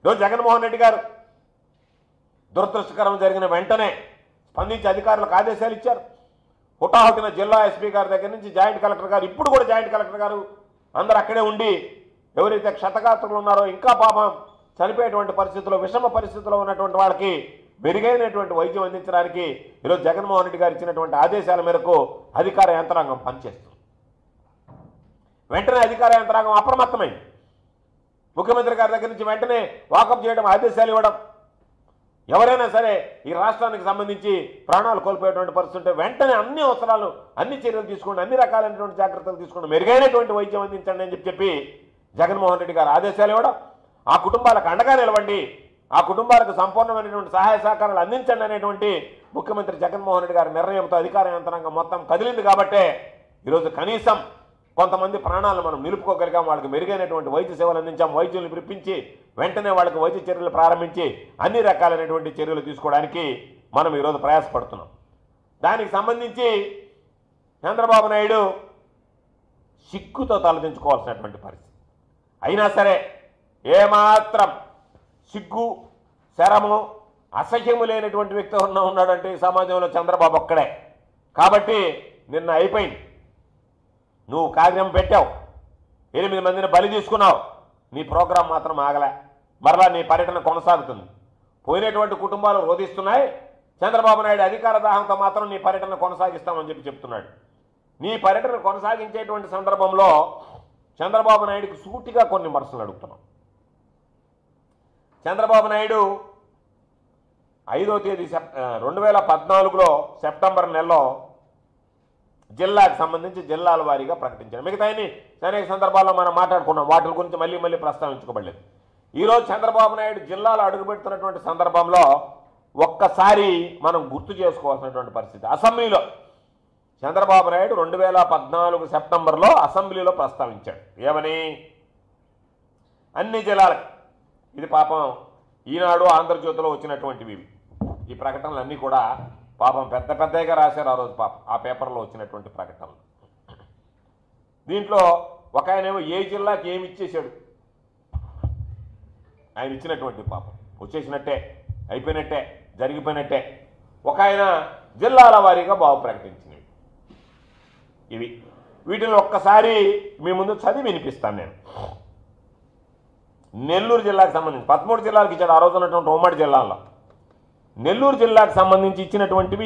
ఈరోజు జగన్మోహన్ రెడ్డి గారు దురదృష్టకరం జరిగిన వెంటనే స్పందించి అధికారులకు ఆదేశాలు ఇచ్చారు. హుటాహుటిన జిల్లా ఎస్పీ గారి దగ్గర నుంచి జాయింట్ కలెక్టర్ గారు, ఇప్పుడు కూడా జాయింట్ కలెక్టర్ గారు అందరూ అక్కడే ఉండి ఎవరైతే క్షతగాత్రులు ఉన్నారో ఇంకా పాపం చనిపోయేటువంటి పరిస్థితుల్లో విషమ పరిస్థితుల్లో ఉన్నటువంటి వాళ్ళకి మెరుగైనటువంటి వైద్యం అందించడానికి ఈరోజు జగన్మోహన్ రెడ్డి గారు ఇచ్చినటువంటి ఆదేశాల మేరకు అధికార యంత్రాంగం పనిచేస్తుంది. వెంటనే అధికార యంత్రాంగం అప్రమత్తమైంది. ముఖ్యమంత్రి గారి దగ్గర నుంచి వెంటనే వాకప్ చేయడం, ఆదేశాలు ఇవ్వడం. ఎవరైనా సరే ఈ రాష్ట్రానికి సంబంధించి ప్రాణాలు కోల్పోయేటువంటి పరిస్థితి ఉంటే వెంటనే అన్ని అవసరాలు, అన్ని చర్యలు తీసుకోండి, అన్ని రకాలైనటువంటి జాగ్రత్తలు తీసుకోండి, మెరుగైనటువంటి వైద్యం అందించండి అని చెప్పి జగన్మోహన్ రెడ్డి గారు ఆదేశాలు ఇవ్వడం, ఆ కుటుంబాలకు అండగా నిలవండి, ఆ కుటుంబాలకు సంపూర్ణమైనటువంటి సహాయ సహకారాలు అందించండి అనేటువంటి ముఖ్యమంత్రి జగన్మోహన్ రెడ్డి గారి నిర్ణయంతో అధికార యంత్రాంగం మొత్తం కదిలింది. కాబట్టే ఈరోజు కనీసం కొంతమంది ప్రాణాలను మనం నిలుపుకోగలిగాం, వాళ్ళకి మెరుగైనటువంటి వైద్య సేవలు అందించాం, వైద్యులను పిలిపించి వెంటనే వాళ్ళకి వైద్య చర్యలు ప్రారంభించి అన్ని రకాలైనటువంటి చర్యలు తీసుకోవడానికి మనం ఈరోజు ప్రయాసపడుతున్నాం. దానికి సంబంధించి చంద్రబాబు నాయుడు సిగ్గుతో తలదించుకోవాల్సినటువంటి పరిస్థితి. అయినా సరే ఏమాత్రం సిగ్గు, శరము, అసహ్యము లేనటువంటి వ్యక్తి ఉన్నాడంటే ఈ సమాజంలో చంద్రబాబు ఒక్కడే. కాబట్టి నిన్న అయిపోయింది. నువ్వు కార్యం పెట్టావు, 8 మందిని బలి తీసుకున్నావు, నీ ప్రోగ్రాం మాత్రం ఆగలే. మరలా నీ పర్యటన కొనసాగుతుంది. పోయినటువంటి కుటుంబాలు రోధిస్తున్నాయి. చంద్రబాబు నాయుడు అధికార దాహంతో మాత్రం నీ పర్యటన కొనసాగిస్తామని చెప్తున్నాడు. నీ పర్యటన కొనసాగించేటువంటి సందర్భంలో చంద్రబాబు నాయుడుకి సూటిగా కొన్ని విమర్శలు అడుగుతున్నాం. చంద్రబాబు నాయుడు 5వ తేదీ 2014లో సెప్టెంబర్ నెలలో జిల్లాకు సంబంధించి జిల్లాల వారీగా ప్రకటించారు. మిగతాయని అనేక సందర్భాల్లో మనం మాట్లాడుకున్నాం, వాటి గురించి మళ్ళీ ప్రస్తావించుకోబడలేదు. ఈరోజు చంద్రబాబు నాయుడు జిల్లాలో అడుగుపెడుతున్నటువంటి సందర్భంలో ఒక్కసారి మనం గుర్తు చేసుకోవాల్సినటువంటి పరిస్థితి. అసెంబ్లీలో చంద్రబాబు నాయుడు 2014 సెప్టెంబర్లో అసెంబ్లీలో ప్రస్తావించాడు. ఏమని? అన్ని జిల్లాలకు, ఇది పాపం ఈనాడు ఆంధ్రజ్యోతిలో వచ్చినటువంటివి ఈ ప్రకటనలు అన్నీ కూడా పాపం పెద్దగా రాశారు ఆ రోజు. పాపం ఆ పేపర్లో వచ్చినటువంటి ప్రకటనలు. దీంట్లో ఒక ఆయనేమో ఏ జిల్లాకి ఏమి ఇచ్చేశాడు, ఆయన ఇచ్చినటువంటి పాపం వచ్చేసినట్టే, అయిపోయినట్టే, జరిగిపోయినట్టే. ఒక ఆయన జిల్లాల వారీగా బాగు ప్రకటించినవి ఇవి. వీటిని ఒక్కసారి మీ ముందు చదివి వినిపిస్తాను నేను. నెల్లూరు జిల్లాకు సంబంధించి 13 జిల్లాలకు ఇచ్చాడు ఆ రోజు ఉన్నటువంటి ఉమ్మడి జిల్లాల్లో. నెల్లూరు జిల్లాకు సంబంధించి ఇచ్చినటువంటివి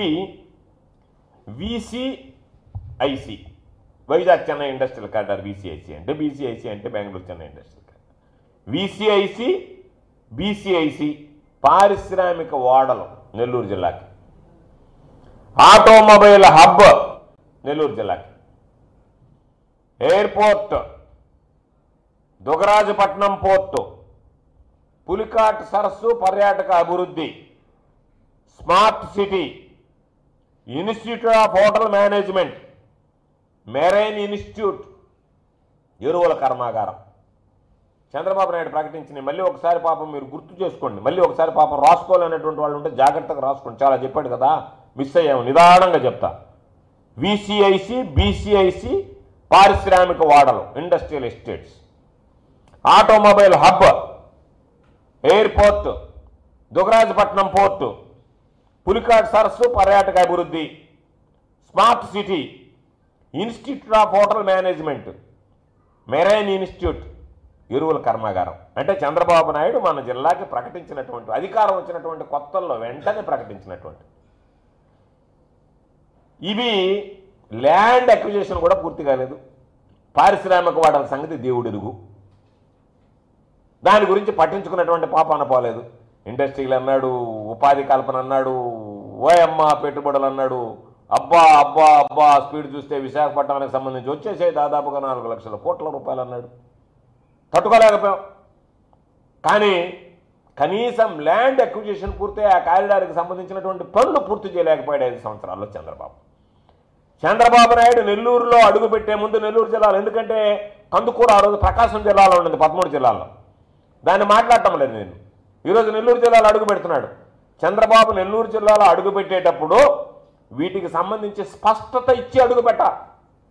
VCIC, Vizag Chennai industrial corridor. VCIC అంటే BCIC అంటే Bengaluru Chennai industrial corridor. VCIC, BCIC పారిశ్రామిక ఓడలు నెల్లూరు జిల్లాకి. ఆటోమొబైల్ హబ్ నెల్లూరు జిల్లాకి. ఎయిర్పోర్ట్, దుగరాజపట్నం పోర్టు, పులికాట్ సరస్సు పర్యాటక అభివృద్ధి, smart city, institute of hotel management, marine institute, ఎరువుల కర్మాగారం. చంద్రబాబు నాయుడు ప్రకటించిన మళ్ళీ ఒకసారి పాపం మీరు గుర్తు చేసుకోండి. మళ్ళీ ఒకసారి పాపం రాసుకోవాలనేటువంటి వాళ్ళు ఉంటే జాగ్రత్తగా రాసుకోండి. చాలా చెప్పాడు కదా, మిస్ అయ్యాము, నిదానంగా చెప్తా. VCIC, BCIC పారిశ్రామిక వాడలు, industrial estates, automobile hub, airport, Dugarajapatnam port, Pulicat సరస్సు పర్యాటక అభివృద్ధి, smart city, institute of hotel management, marine institute, ఎరువుల కర్మాగారం. అంటే చంద్రబాబు నాయుడు మన జిల్లాకి ప్రకటించినటువంటి, అధికారం వచ్చినటువంటి కొత్తల్లో వెంటనే ప్రకటించినటువంటి ఇవి. ల్యాండ్ అక్విజిషన్ కూడా పూర్తి కాలేదు. పారిశ్రామిక వాడల సంగతి దేవుడెరుగు. దాని గురించి పట్టించుకున్నటువంటి పాపాన పోలేదు. ఇండస్ట్రీలు అన్నాడు, ఉపాధి కల్పన అన్నాడు, ఓయమ్మ పెట్టుబడులు అన్నాడు. అబ్బా అబ్బా అబ్బా స్పీడ్ చూస్తే విశాఖపట్నానికి సంబంధించి వచ్చేసే దాదాపుగా 4 లక్షల కోట్ల రూపాయలు అన్నాడు. తట్టుకోలేకపోయాం. కానీ కనీసం ల్యాండ్ అక్విజిషన్ పూర్తి ఆ కారిడార్కి సంబంధించినటువంటి పనులు పూర్తి చేయలేకపోయాడు 5 సంవత్సరాల్లో చంద్రబాబు నాయుడు. నెల్లూరులో అడుగుపెట్టే ముందు నెల్లూరు జిల్లాలో, ఎందుకంటే కందుకూరు ఆ రోజు ప్రకాశం జిల్లాలో ఉండింది, 13 జిల్లాల్లో, దాన్ని మాట్లాడటం లేదు నేను. ఈరోజు నెల్లూరు జిల్లాలో అడుగు పెడుతున్నాడు. చంద్రబాబు నెల్లూరు జిల్లాలో అడుగు పెట్టేటప్పుడు వీటికి సంబంధించి స్పష్టత ఇచ్చి అడుగు పెట్ట.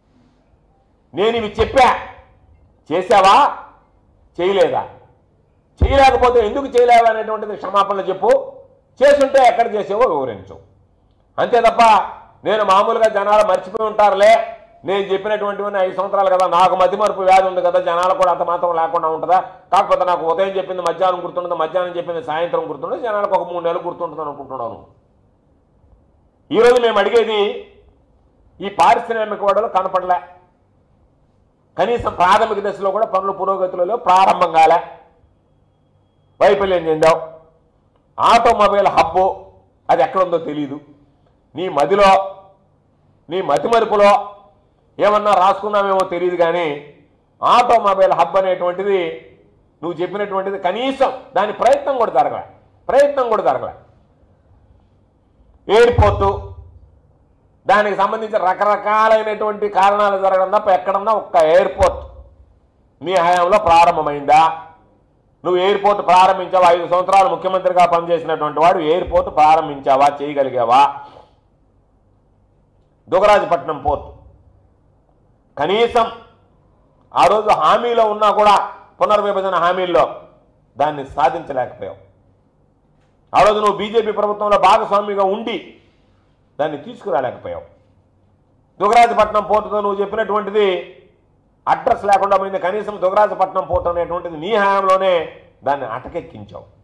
నేను ఇవి చెప్పా, చేసావా చేయలేదా? చేయలేకపోతే ఎందుకు చేయలేవు అనేటువంటిది క్షమాపణలు చెప్పు, చేసుంటే ఎక్కడ చేసేవో వివరించు. అంతే తప్ప నేను మామూలుగా జనాలు మర్చిపోయి ఉంటారులే, నేను చెప్పినటువంటివన్నీ 5 సంవత్సరాలు కదా, నాకు మతిమరుపు వ్యాధి ఉంది కదా, జనాలు కూడా అంత మాత్రం లేకుండా ఉంటుందా, కాకపోతే నాకు ఉదయం చెప్పింది మధ్యాహ్నం గుర్తుంటుంది, మధ్యాహ్నం చెప్పింది సాయంత్రం గుర్తుంటుంది, జనాలకు ఒక 3 నెలలు గుర్తుంటుంది అనుకుంటున్నాను. ఈరోజు మేము అడిగేది ఈ పారిశ్రామిక వాడలు కనపడలే, కనీసం ప్రాథమిక దశలో కూడా పనులు పురోగతిలో ప్రారంభం కాలే, వైఫల్యం చెందావు. ఆటోమొబైల్ హబ్బు అది ఎక్కడుందో తెలియదు, నీ మదిలో నీ మతిమరుపులో ఏమన్నా రాసుకున్నామేమో తెలియదు, కానీ ఆటోమొబైల్ హబ్ అనేటువంటిది నువ్వు చెప్పినటువంటిది కనీసం దాని ప్రయత్నం కూడా జరగలే. ఎయిర్పోర్టు దానికి సంబంధించి రకరకాలైనటువంటి కారణాలు జరగడం తప్ప ఎక్కడన్నా ఒక్క ఎయిర్పోర్ట్ నీ హయాంలో ప్రారంభమైందా? నువ్వు ఎయిర్పోర్ట్ ప్రారంభించావా? 5 సంవత్సరాలు ముఖ్యమంత్రిగా పనిచేసినటువంటి వాడు ఎయిర్పోర్ట్ ప్రారంభించావా, చేయగలిగావా? దుగరాజపట్నం పోర్ట్ కనీసం ఆ రోజు హామీలో ఉన్నా కూడా పునర్విభజన హామీల్లో దాన్ని సాధించలేకపోయావు. ఆ రోజు నువ్వు బీజేపీ ప్రభుత్వంలో భాగస్వామిగా ఉండి దాన్ని తీసుకురాలేకపోయావు. దుగరాజపట్నం పోర్టుతో నువ్వు చెప్పినటువంటిది అడ్రస్ లేకుండా పోయింది, కనీసం దుగరాజపట్నం పోర్టు అనేటువంటిది నీ హయాంలోనే దాన్ని అటకెక్కించావు.